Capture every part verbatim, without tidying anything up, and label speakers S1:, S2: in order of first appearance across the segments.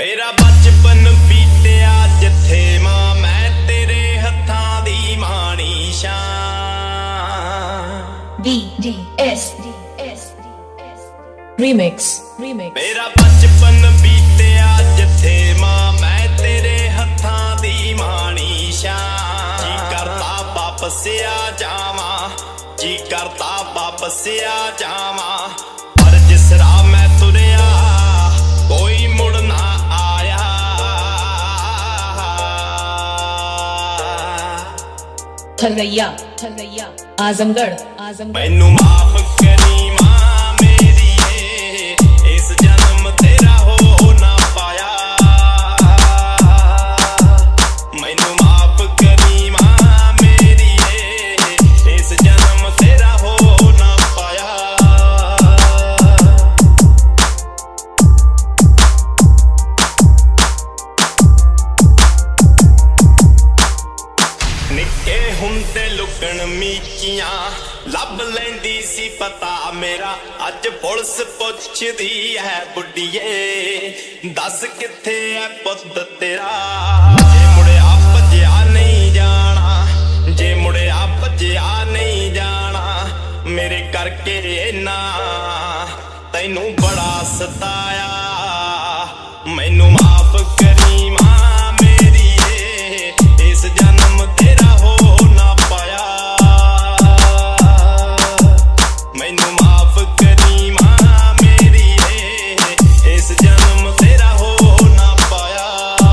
S1: मेरा बचपन बीतिया जिथे मां मैं तेरे हत्थां दी माणी शां
S2: D D S Remix Remix
S1: मेरा बचपन बीतिया जिथे मां मैं तेरे हत्थां दी माणी शां जी करता वापस आ जावां जी करता वापस आ जावां पर जिस राह मैं तुरिया कोई मुड़ ना आया
S2: थलैया थलैया आजमगढ़ आजमगढ़
S1: मैनू माफ करी मां मेरी इस जन्म तेरा हो ना पाया मैनू माफ करी मां मेरी इस जन्म तेरा हो ना पाया निक्के हुंदे लुकण मीचियां लब लैंदी सी पता मेरा अज पुलिस पुछदी है बुढ़िए दस किथे है पुत तेरा जे मुड़िया भज्जिया नहीं जाना जे मुड़िया भज्जिया नहीं जाना मेरे करके ना तैनू बड़ा सताया मैनू माफ करी मां मेरी इस जन्म तेरा हो ना पाया मैनू माफ करी मां मेरी इस जन्म तेरा हो ना पाया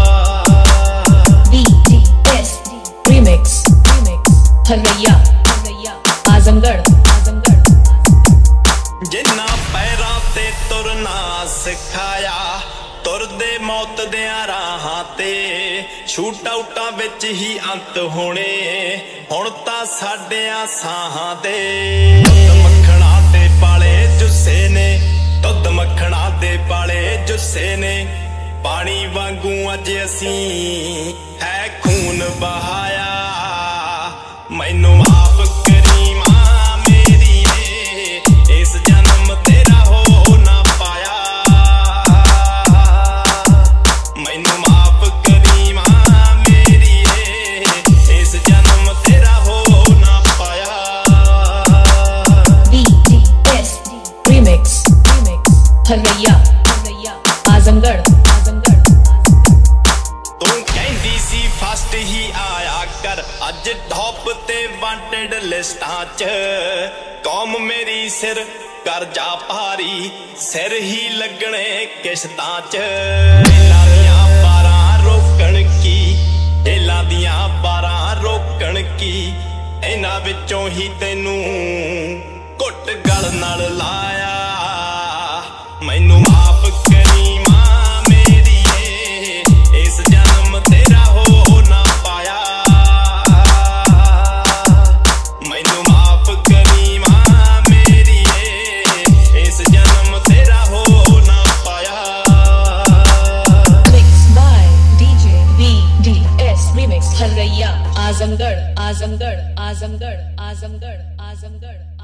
S2: D D S Remix Remix थलैया थलैया Azamgarh Azamgarh
S1: जिन्ना पैरां ते तुरना सिखाया तुरदे मौत दियां राहां ते शूट आउटां विच ही अंत होने हुण तां साडियां साहां दे दुध मक्खणा दे पाले जुस्से ने दुध मक्खणा दे पाले जुस्से ने पानी वांगू अज असीं है खून बहाया मैनू माफ करी मां मेरी इस जन्म तेरा हो ना पाया मैनू माफ करी मां मेरी इस जन्म तेरा हो ना पाया
S2: D D S Remix Remix थलैया थलैया Azamgarh Azamgarh
S1: तू कहंदी सी फस्ट ही आया कर अज टॉप ते वांटेड लिस्टां च कौम मेरी सिर कर जा भारी सिर ही लगने किश्तां च जेलां दियां बारां रोकण की जेलां दियां बारां रोकण की इन्हां विचों ही तैनू घुट गल नाल लाया मैनू माफ करी मां मेरी इस जन्म तेरा हो ना पाया मैनू माफ करी मां मेरी इस जन्म तेरा हो ना पाया
S2: Mixed by D J B D S Remix थलैया Azamgarh Azamgarh Azamgarh Azamgarh Azamgarh